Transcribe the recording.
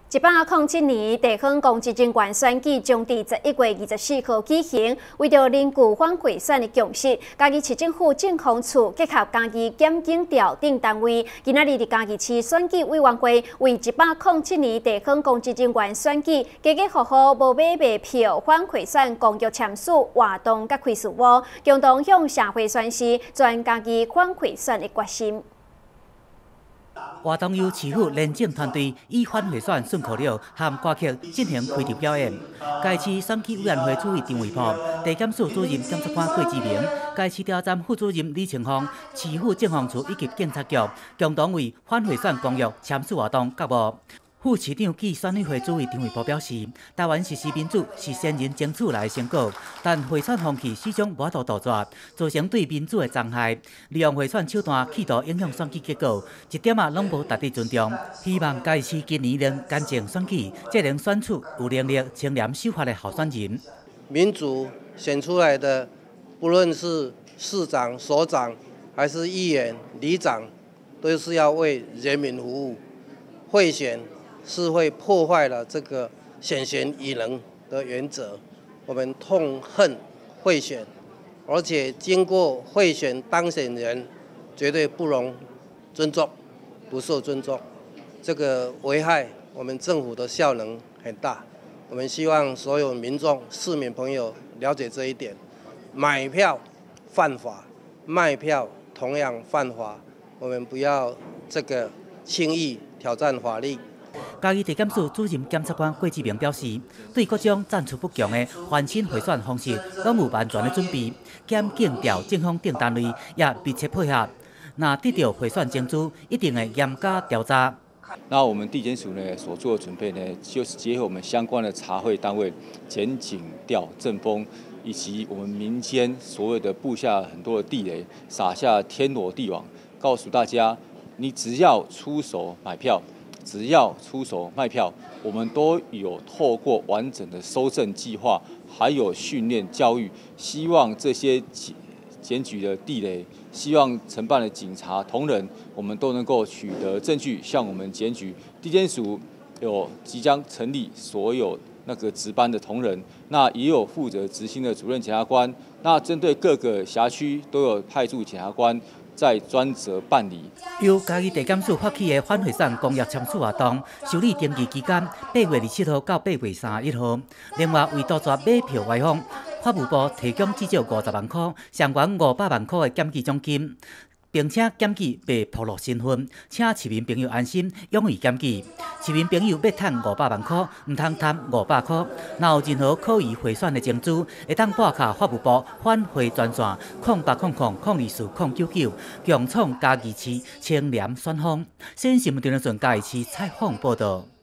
107年地方公职人员选举将伫11月24号举行，为着凝聚反贿选的共识，嘉义市政府政风处结合嘉义检警调等单位，今仔日伫嘉义市选举委员会为107年地方公职人员选举家家户户无买卖票反贿选公约签署活动甲开事务，共同向社会宣示全嘉义反贿选的决心。 活动由市府廉政团队以反贿选顺口溜和歌曲进行开场表演。嘉义市选举委员会主委张伟波、地检署主任检察官郭志明、嘉义市调查站副主任李清芳、市府政风处以及警察局共同为反贿选公约签署活动揭幕。 副市长暨选委会主委张伟波表示，台湾实施民主是先人争取来的成果，但贿选风气始终无法度杜绝，造成对民主的残害。利用贿选手段企图影响选举结果，一点啊拢无值得尊重。希望嘉义市今年能干净选举，才能选出有能力、清廉守法的候选人。 民主选出来的，不论是市长、首长，还是议员、里长，都是要为人民服务。贿选 是会破坏了这个选贤与能的原则，我们痛恨贿选，而且经过贿选当选人绝对不容尊重，不受尊重，这个危害我们政府的效能很大。我们希望所有民众、市民朋友了解这一点，买票犯法，卖票同样犯法，我们不要这个轻易挑战法律。 嘉义地检署主任检察官郭志明表示，对各种战术不强的翻新贿选方式，拢有完全的准备。检警调政风等单位也密切配合，若得到贿选证据，一定会严加调查。 那我们地检署呢所做的准备呢，就是结合我们相关的查贿单位、检警调、政风，以及我们民间所有的布下很多的地雷，撒下天罗地网，告诉大家，你只要出手买票。 只要出手卖票，我们都有透过完整的搜证计划，还有训练教育，希望这些检举的地雷，希望承办的警察同仁，我们都能够取得证据，向我们检举。地检署有即将成立所有那个值班的同仁，那也有负责执行的主任检察官，那针对各个辖区都有派驻检察官。 在专责办理。 由嘉义地检署发起的反贿选公约签署活动，受理登记期间8月27号到8月31号。另外，为杜绝买票歪风，法务部提供至少50万块，上悬500万块的检举奖金，并且检举未暴露身份，请市民朋友安心，勇于检举。市民朋友要赚500万块，唔通贪500块。若有任何可疑贿选的证据，会当拨卡法务部反贿专线0800-024-099，共创嘉义市清廉选风。新新闻电视台嘉义市采访报道。